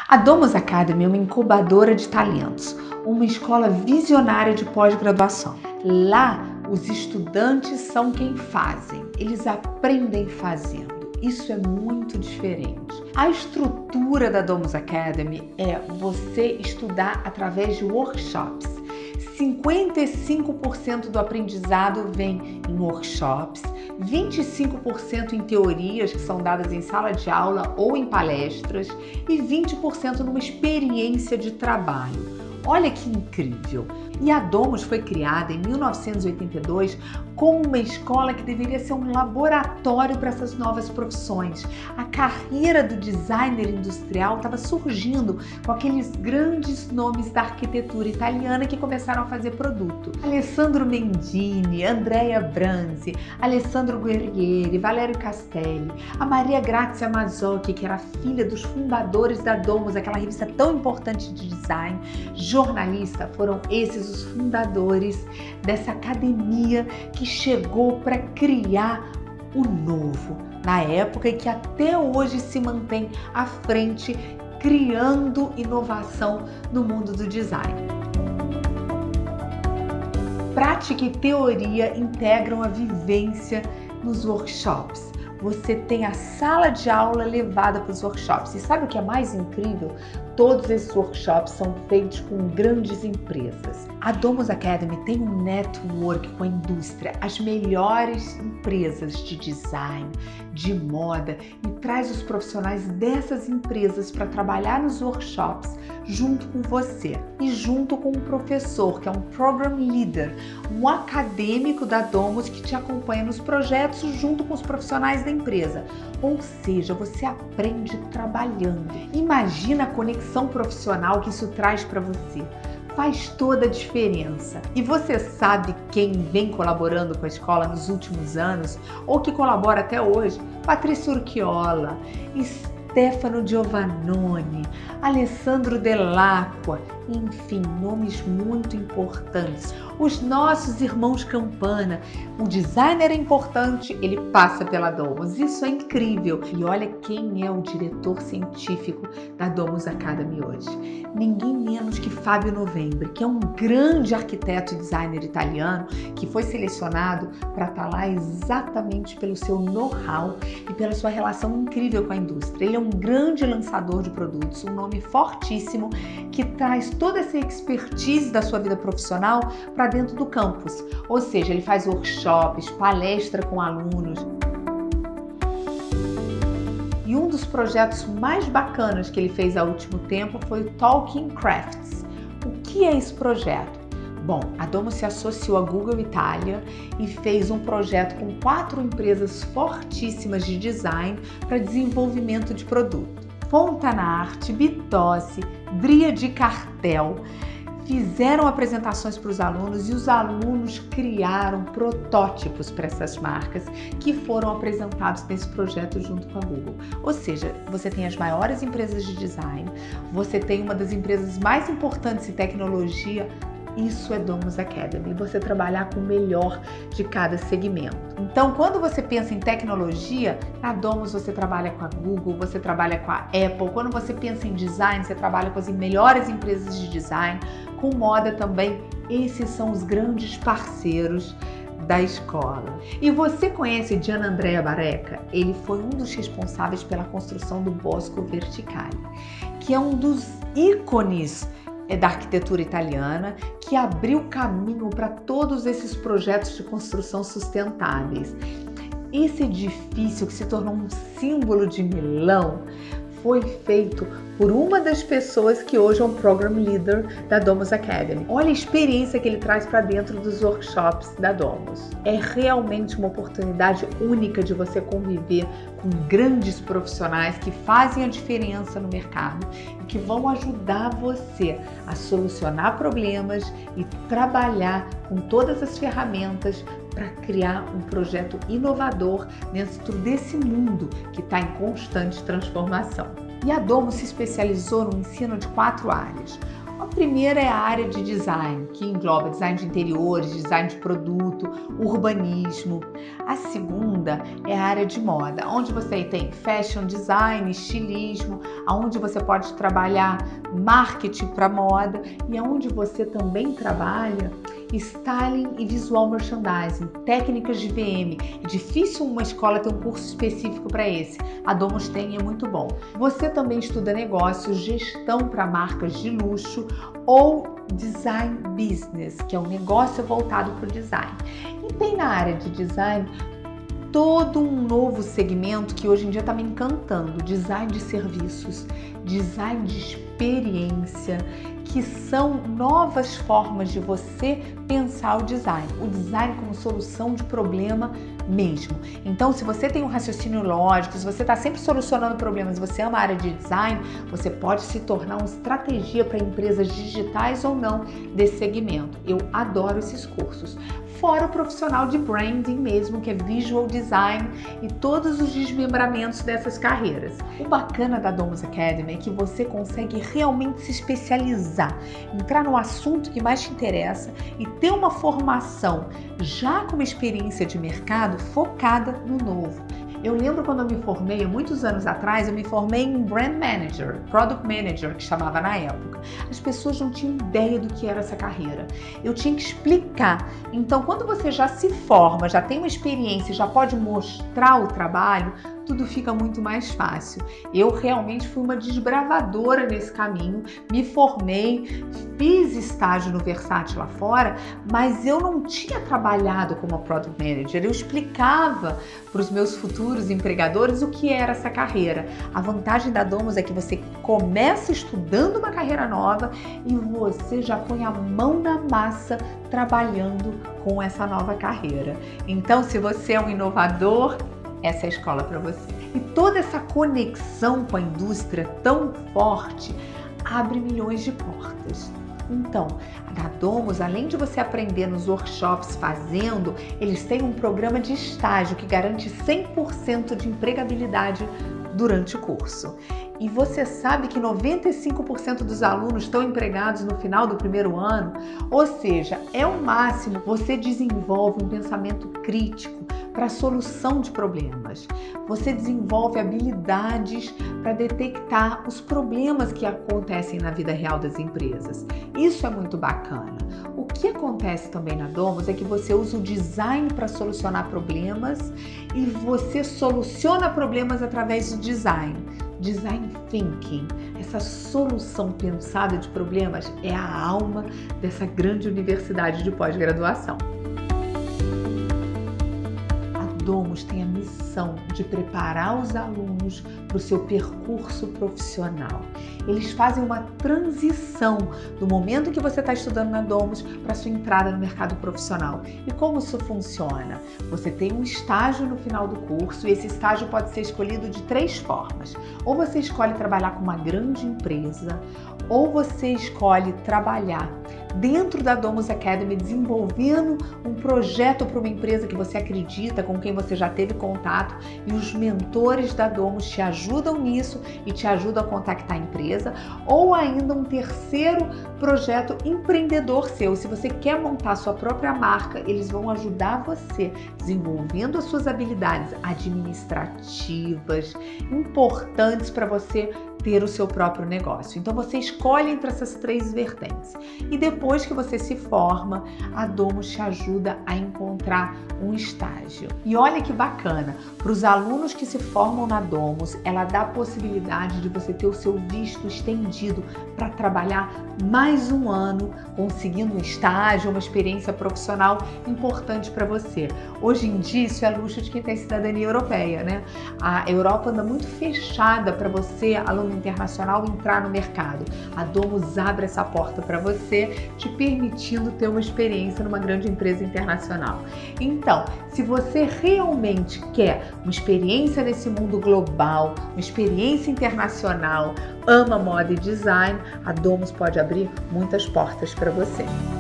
A Domus Academy é uma incubadora de talentos, uma escola visionária de pós-graduação. Lá, os estudantes são quem fazem, eles aprendem fazendo. Isso é muito diferente. A estrutura da Domus Academy é você estudar através de workshops. 55% do aprendizado vem em workshops, 25% em teorias que são dadas em sala de aula ou em palestras e 20% numa experiência de trabalho. Olha que incrível! E a Domus foi criada em 1982 como uma escola que deveria ser um laboratório para essas novas profissões. A carreira do designer industrial estava surgindo com aqueles grandes nomes da arquitetura italiana que começaram a fazer produto. Alessandro Mendini, Andrea Branzi, Alessandro Guerrieri, Valério Castelli, a Maria Grazia Mazzocchi, que era filha dos fundadores da Domus, aquela revista tão importante de design, jornalista, foram esses os fundadores dessa academia que chegou para criar o novo na época e que até hoje se mantém à frente, criando inovação no mundo do design. Prática e teoria integram a vivência nos workshops. Você tem a sala de aula levada para os workshops. E sabe o que é mais incrível? Todos esses workshops são feitos com grandes empresas. A Domus Academy tem um network com a indústria, as melhores empresas de design, de moda, e traz os profissionais dessas empresas para trabalhar nos workshops junto com você e junto com um professor, que é um Program Leader, um acadêmico da Domus que te acompanha nos projetos junto com os profissionais da empresa. Ou seja, você aprende trabalhando. Imagina a conexão profissional que isso traz para você. Faz toda a diferença. E você sabe quem vem colaborando com a escola nos últimos anos ou que colabora até hoje? Patrícia Urquiola, Stefano Giovannoni, Alessandro Dell'Acqua, enfim, nomes muito importantes. Os nossos irmãos Campana. O designer é importante, ele passa pela Domus. Isso é incrível. E olha quem é o diretor científico da Domus Academy hoje. Ninguém menos que Fábio Novembre, que é um grande arquiteto e designer italiano que foi selecionado para estar lá exatamente pelo seu know-how e pela sua relação incrível com a indústria. Ele é um grande lançador de produtos, um nome fortíssimo que traz toda essa expertise da sua vida profissional para dentro do campus. Ou seja, ele faz workshops, palestra com alunos. E um dos projetos mais bacanas que ele fez há último tempo foi o Talking Crafts. O que é esse projeto? Bom, a Domus se associou à Google Itália e fez um projeto com 4 empresas fortíssimas de design para desenvolvimento de produto. Fontanarte, Bitossi, Dryad Cartel fizeram apresentações para os alunos e os alunos criaram protótipos para essas marcas que foram apresentados nesse projeto junto com a Google. Ou seja, você tem as maiores empresas de design, você tem uma das empresas mais importantes em tecnologia. Isso é Domus Academy, você trabalhar com o melhor de cada segmento. Então, quando você pensa em tecnologia, na Domus você trabalha com a Google, você trabalha com a Apple. Quando você pensa em design, você trabalha com as melhores empresas de design, com moda também. Esses são os grandes parceiros da escola. E você conhece Gianandrea Bareca? Ele foi um dos responsáveis pela construção do Bosco Verticale, que é um dos ícones da arquitetura italiana, que abriu caminho para todos esses projetos de construção sustentáveis. Esse edifício, que se tornou um símbolo de Milão, foi feito por uma das pessoas que hoje é um Program Leader da Domus Academy. Olha a experiência que ele traz para dentro dos workshops da Domus. É realmente uma oportunidade única de você conviver com grandes profissionais que fazem a diferença no mercado e que vão ajudar você a solucionar problemas e trabalhar com todas as ferramentas para criar um projeto inovador dentro desse mundo que está em constante transformação. E a Domus se especializou no ensino de 4 áreas: A primeira é a área de design, que engloba design de interiores, design de produto, urbanismo. A segunda é a área de moda, onde você tem fashion design, estilismo, onde você pode trabalhar marketing para moda e onde você também trabalha styling e visual merchandising, técnicas de VM. É difícil uma escola ter um curso específico para esse. A Domus tem e é muito bom. Você também estuda negócios, gestão para marcas de luxo ou design business, que é um negócio voltado para o design. E tem na área de design todo um novo segmento que hoje em dia está me encantando, design de serviços, design de experiência, que são novas formas de você pensar o design como solução de problema mesmo. Então, se você tem um raciocínio lógico, se você está sempre solucionando problemas, você é uma área de design, você pode se tornar uma estratégia para empresas digitais ou não desse segmento. Eu adoro esses cursos. Fora o profissional de branding mesmo, que é visual design e todos os desmembramentos dessas carreiras. O bacana da Domus Academy é que você consegue realmente se especializar, entrar no assunto que mais te interessa e ter uma formação já com uma experiência de mercado focada no novo. Eu lembro quando eu me formei, há muitos anos atrás, eu me formei em Brand Manager, Product Manager, que chamava na época. As pessoas não tinham ideia do que era essa carreira. Eu tinha que explicar. Então, quando você já se forma, já tem uma experiência, já pode mostrar o trabalho, tudo fica muito mais fácil. Eu realmente fui uma desbravadora nesse caminho, me formei, fiz estágio no Versace lá fora, mas eu não tinha trabalhado como Product Manager. Eu explicava para os meus futuros empregadores o que era essa carreira. A vantagem da Domus é que você começa estudando uma carreira nova e você já põe a mão na massa trabalhando com essa nova carreira. Então, se você é um inovador, essa é a escola para você. E toda essa conexão com a indústria tão forte abre milhões de portas. Então, na Domus, além de você aprender nos workshops fazendo, eles têm um programa de estágio que garante 100% de empregabilidade durante o curso. E você sabe que 95% dos alunos estão empregados no final do primeiro ano? Ou seja, é o máximo. Você desenvolve um pensamento crítico para a solução de problemas. Você desenvolve habilidades para detectar os problemas que acontecem na vida real das empresas. Isso é muito bacana. O que acontece também na Domus é que você usa o design para solucionar problemas e você soluciona problemas através do design. Design Thinking, essa solução pensada de problemas é a alma dessa grande universidade de pós-graduação. A Domus tem a missão de preparar os alunos para o seu percurso profissional. Eles fazem uma transição do momento que você está estudando na Domus para a sua entrada no mercado profissional. E como isso funciona? Você tem um estágio no final do curso e esse estágio pode ser escolhido de 3 formas. Ou você escolhe trabalhar com uma grande empresa, ou você escolhe trabalhar dentro da Domus Academy, desenvolvendo um projeto para uma empresa que você acredita, com quem você já teve contato, e os mentores da Domus te ajudam nisso e te ajudam a contactar a empresa, ou ainda um terceiro projeto empreendedor seu. Se você quer montar sua própria marca, eles vão ajudar você desenvolvendo as suas habilidades administrativas, importantes para você ter o seu próprio negócio. Então você escolhe entre essas 3 vertentes. E depois que você se forma, a Domus te ajuda a encontrar um estágio. E olha que bacana, para os alunos que se formam na Domus, ela dá a possibilidade de você ter o seu visto estendido para trabalhar mais um ano, conseguindo um estágio, uma experiência profissional importante para você. Hoje em dia, isso é luxo de quem tem cidadania europeia, né? A Europa anda muito fechada para você, aluno internacional, entrar no mercado. A Domus abre essa porta para você, te permitindo ter uma experiência numa grande empresa internacional. Então, se você realmente quer uma experiência nesse mundo global, uma experiência internacional, ama moda e design, a Domus pode abrir muitas portas para você.